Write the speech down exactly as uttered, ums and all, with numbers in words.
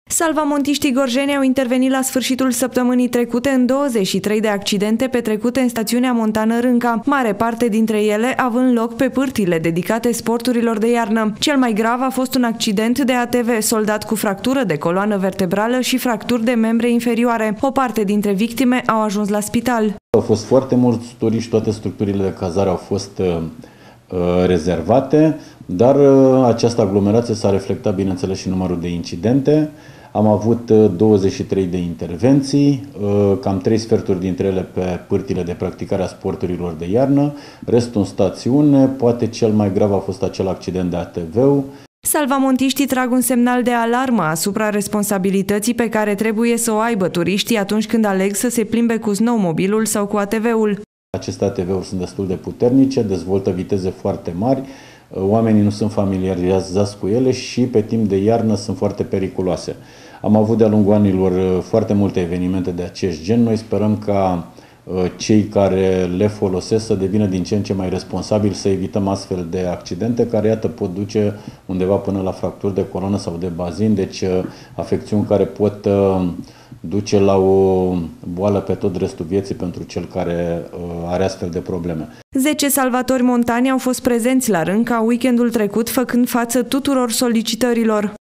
Salvamontiștii gorjeni au intervenit la sfârșitul săptămânii trecute în douăzeci și trei de accidente petrecute în stațiunea montană Rânca, mare parte dintre ele având loc pe pârtile dedicate sporturilor de iarnă. Cel mai grav a fost un accident de A T V, soldat cu fractură de coloană vertebrală și fracturi de membre inferioare. O parte dintre victime au ajuns la spital. Au fost foarte mulți turiști, toate structurile de cazare au fost uh, rezervate, dar uh, această aglomerație s-a reflectat, bineînțeles, și numărul de incidente. Am avut douăzeci și trei de intervenții, cam trei sferturi dintre ele pe pârtile de practicare a sporturilor de iarnă, restul în stațiune, poate cel mai grav a fost acel accident de A T V. Salvamontiștii trag un semnal de alarmă asupra responsabilității pe care trebuie să o aibă turiștii atunci când aleg să se plimbe cu snowmobilul sau cu A T V-ul. Aceste A T V-uri sunt destul de puternice, dezvoltă viteze foarte mari, oamenii nu sunt familiarizați cu ele și pe timp de iarnă sunt foarte periculoase. Am avut de-a lungul anilor foarte multe evenimente de acest gen. Noi sperăm ca cei care le folosesc să devină din ce în ce mai responsabili, să evităm astfel de accidente care, iată, pot duce undeva până la fracturi de coloană sau de bazin, deci afecțiuni care pot duce la o boală pe tot restul vieții pentru cel care are astfel de probleme. zece salvatori montani au fost prezenți la Rânca weekendul trecut, făcând față tuturor solicitărilor.